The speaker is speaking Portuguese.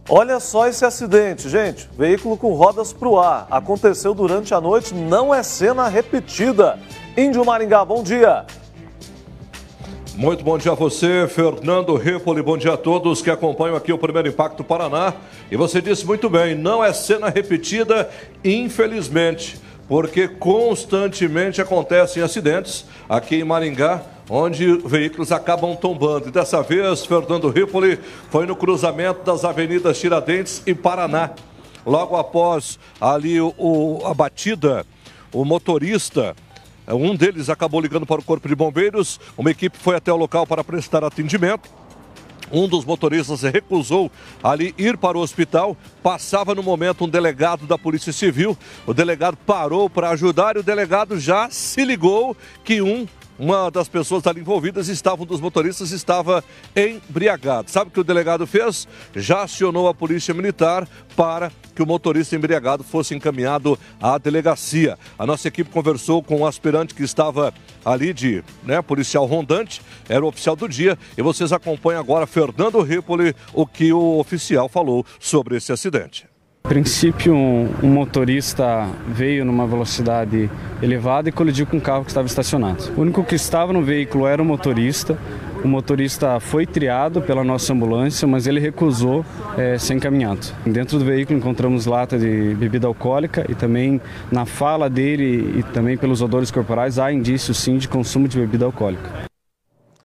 Olha só esse acidente, gente. Veículo com rodas pro ar. Aconteceu durante a noite, não é cena repetida. Índio Maringá, bom dia. Muito bom dia a você, Fernando Ripoli. Bom dia a todos que acompanham aqui o Primeiro Impacto Paraná. E você disse muito bem, não é cena repetida, infelizmente, porque constantemente acontecem acidentes aqui em Maringá, onde veículos acabam tombando. E dessa vez, Fernando Ripoli foi no cruzamento das avenidas Tiradentes e Paraná. Logo após ali a batida, o motorista, um deles acabou ligando para o Corpo de Bombeiros, uma equipe foi até o local para prestar atendimento. Um dos motoristas recusou ali ir para o hospital. Passava no momento um delegado da Polícia Civil. O delegado parou para ajudar e o delegado já se ligou que uma das pessoas ali envolvidas, um dos motoristas, estava embriagado. Sabe o que o delegado fez? Já acionou a Polícia Militar para que o motorista embriagado fosse encaminhado à delegacia. A nossa equipe conversou com o aspirante que estava ali policial rondante, era o oficial do dia, e vocês acompanham agora, Fernando Ripoli, o que o oficial falou sobre esse acidente. A princípio, um motorista veio numa velocidade elevada e colidiu com um carro que estava estacionado. O único que estava no veículo era o motorista. O motorista foi triado pela nossa ambulância, mas ele recusou ser encaminhado. Dentro do veículo encontramos lata de bebida alcoólica e também na fala dele e também pelos odores corporais há indícios sim de consumo de bebida alcoólica.